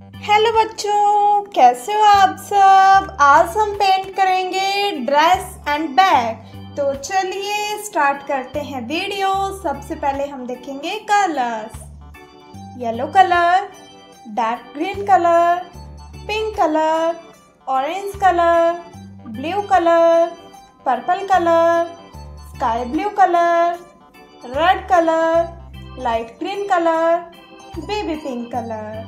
Hello बच्चों, कैसे हो आप सब। आज हम पेंट करेंगे ड्रेस एंड बैग। तो चलिए स्टार्ट करते हैं वीडियो। सबसे पहले हम देखेंगे colours. Yellow colour, dark green colour, pink colour, orange colour, blue colour, purple colour, sky blue colour, red colour, light green colour, baby pink colour.